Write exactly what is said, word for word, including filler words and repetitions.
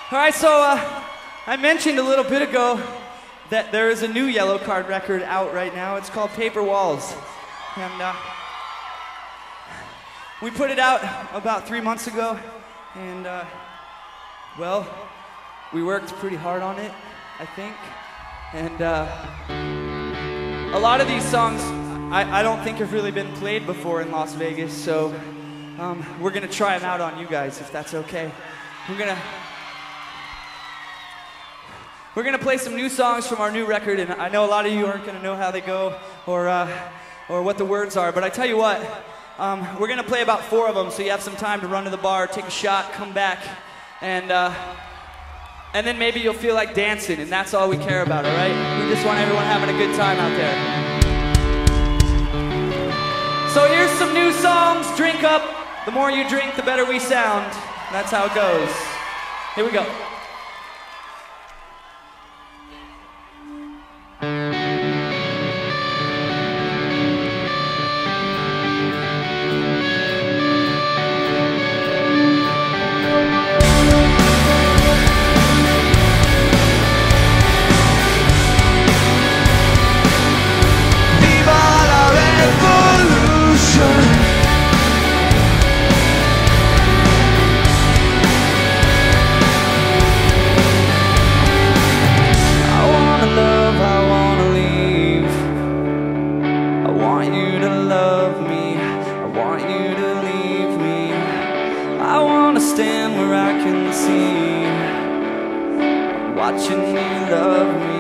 All right, so uh, I mentioned a little bit ago that there is a new Yellowcard record out right now. It's called Paper Walls. And uh, we put it out about three months ago. And, uh, well, we worked pretty hard on it, I think. And uh, a lot of these songs I, I don't think have really been played before in Las Vegas. So um, we're going to try them out on you guys, if that's okay. We're going to... We're gonna play some new songs from our new record, and I know a lot of you aren't gonna know how they go or uh, or what the words are, but I tell you what, um, we're gonna play about four of them, so you have some time to run to the bar, take a shot, come back, and uh, and then maybe you'll feel like dancing, and that's all we care about, all right? We just want everyone having a good time out there. So here's some new songs. Drink up. The more you drink, the better we sound. That's how it goes. Here we go. Stand where I can see, watching you love me.